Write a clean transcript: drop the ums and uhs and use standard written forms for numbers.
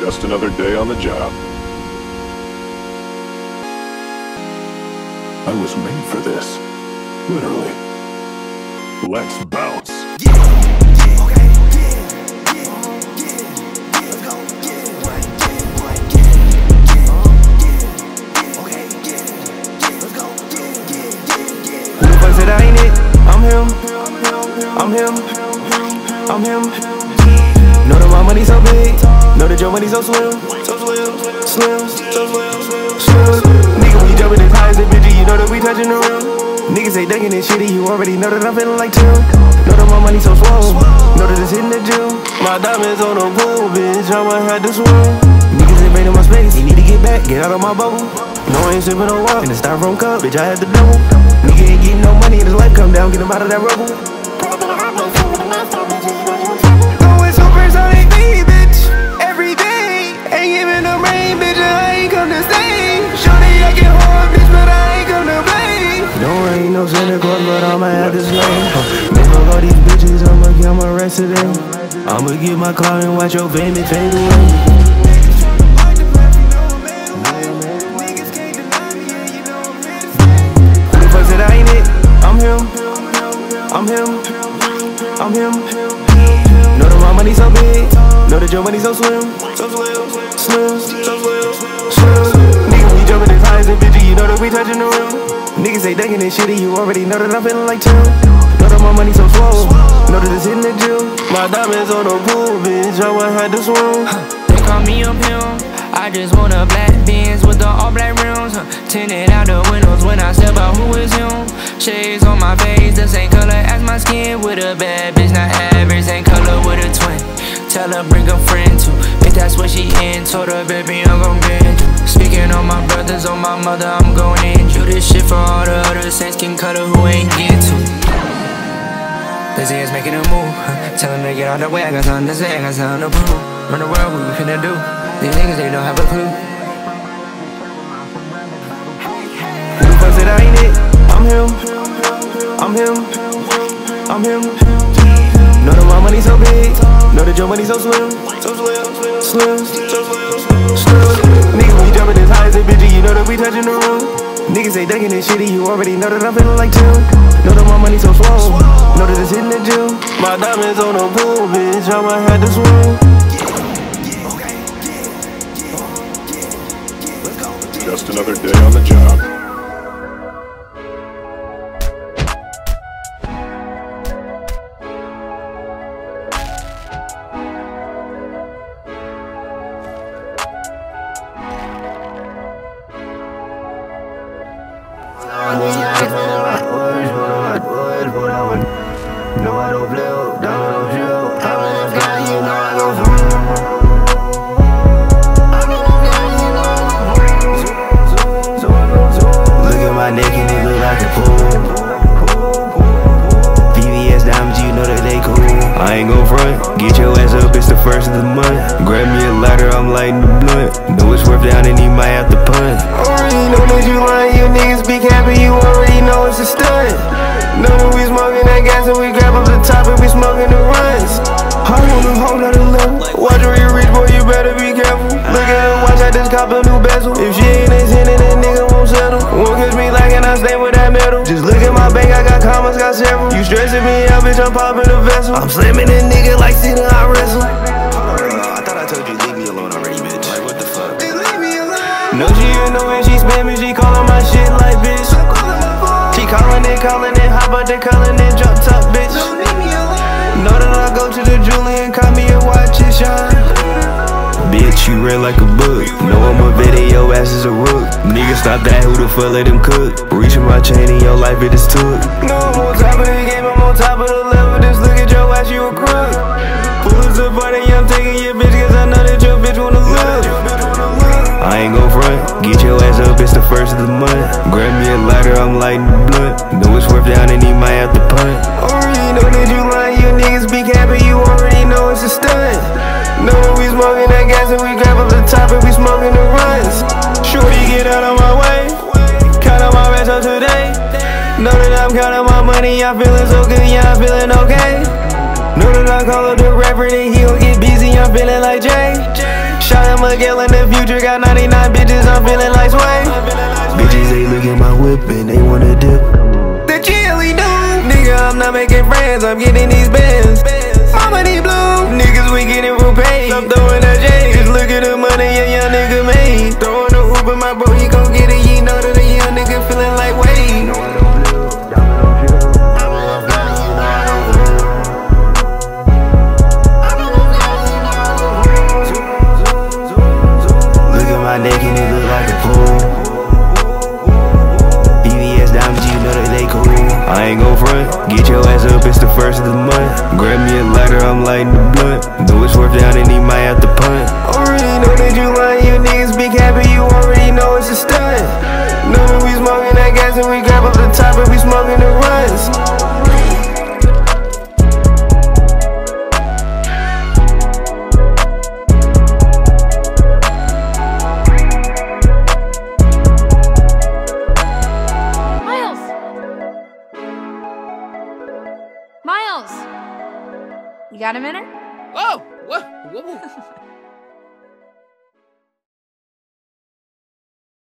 Just another day on the job. I was made for this. Literally. Let's bounce. Who the fuck said I ain't it? I'm him. I'm him. I'm him. Know that my money so big. Know that your money so slim. So slim. Slim. So slim. Slim. Nigga, we jumping as high as a bitch, you know that we touching the rim. Niggas say ducking this shitty, you already know that I'm feeling like Tim. Know that my money so swole. Know that it's hitting the gym. My diamonds on the pool, bitch, I'ma have to swim. Niggas invading my space, you need to get back, get out of my bubble. No, I ain't sipping no water in the styrofoam cup, bitch, I had the double. Nigga ain't getting no money in his life, come down, get him out of that rubble. Going so crazy on they beat, bitch, every day. Ain't giving them rain, bitch, I ain't come to stay. Shorty, I get hard, bitch, but I ain't come to play. No, I ain't no Santa Claus, but I'ma have to slay. Never all these bitches, I'ma get my rest of them. I'ma get my car and watch your fame and fade away. I ain't it, I'm him, I'm him, I'm him. Know that my money so big, know that your money so slim. So slim, slim, so slim, slim. Nigga, we jumping as high as a bitch, you know that we touching the rim. Niggas say ducking this shitty, you already know that I'm feeling like Tim. Know that my money so swole, know that it's hitting the gym. My diamonds on the pool, bitch, I'ma have to swim. They call me a pimp, I just want a black Benz with the all black rims. Tinted out the windows when I step out, who is him? Shades on my face, the same color as my skin. With a bad bitch, not average, same color with a twin. Tell her bring a friend too, if that's what she in. Told her baby I'm gon' get you. Speaking on my brothers, on my mother, I'm gon' end you. This shit for all the other same skin color who ain't get to. Busy is making a move, tell him to get out the way. I got something to say, I got something to prove. Run the world, what you finna do? These niggas, they don't have a clue. Who the fuck said I ain't it? I'm him. I'm him. I'm him. Know that my money so big. Know that your money so slim. So slim. Slim. So slim. Slim. Nigga, we jumping as high as a bitch, you know that we touching the rim. Niggas say ducking this shitty, you already know that I'm feeling like Tim. Know that my money so swole. Know that it's hitting the gym. My diamonds on the pool, bitch, I'ma have to swim. Just another day on the job. No, I don't play up, don't chill. Look at my neck and it look like a pool. VVS diamonds, you know that they cool. I ain't gon' front, get your ass up, it's the first of the month. Grab me a lighter, I'm lighting the blunt. Know it's worth down and he might have to punt. Already know that you lying, you niggas be capping, you already know it's a stunt. Know that we smoking that gas and we grab up the top and we smoking the runs. I want a whole nother level. Watch where you reach, boy, you better be careful. Look at her, watch, I just cop a new bezel. If she ain't as in it, that nigga won't settle. Won't catch me like and I stay with that metal. Just look at my bank, I got commas, got several. You stressing me out, bitch, I'm popping a vessel. I'm slamming that nigga like sitting, I wrestle. I thought I told you leave me alone already, bitch. Like, what the fuck? Just leave me alone. No, she in the way, she spamming, she calling my shit like bitch. She calling it, hop out the calling it, drop top, bitch. Don't leave me alone. Know that I go to the jewelry and call me a watch and shine. Bitch, you read like a book. Know I'm a video, ass is a rook. Nigga, stop that, who the fuck let him cook? Reaching my chain in your life, it is took. No, I'm on top of the game, I'm on top of the level. Just look at your ass, you a crook. Pull us apart and I'm taking your bitch, cause I know that your bitch wanna live. I ain't gon' front, get your ass up, it's the first of the month. Grab me a lighter, I'm lighting the blunt. Know it's worth down and he might have to punt. Already know that you lying, you niggas be capping, you already know it's a stunt. Know that we smoking that gas and we grab up the top and we smoking the runs. Shorty, get out of my way, count on my rest up today. Know that I'm counting my money, I'm feeling so good, yeah, I'm feeling okay. Know that I call up the rapper, then he'll get busy, I'm feeling like Jay. Shot him a girl in the future, got 99 bitches, I'm feeling like sway. Bitches, they look at my whip and they wanna dip. The chili dude. Nigga, I'm not making friends, I'm getting these bands. Mama, these blue. Niggas, we getting real paid. I'm throwing that J. Just look at the money a young nigga made. Throwing the Uber, my bro, he gon' get it. You know that a young nigga feeling like Wade. Look at my neck and it look like a pool. BBS diamonds, you know that they cool. I ain't gon' front, get your ass up, it's the first of the month. Grab me a lighter, I'm lighting the blunt. Know it's worth down and he might have to punt. Already know that you lying, you niggas big happy, you already know it's a stunt. Know that we smoking that gas and we grab up the top and we smoking the runs. Miles! You got a minute? Whoa! Whoa! Whoa!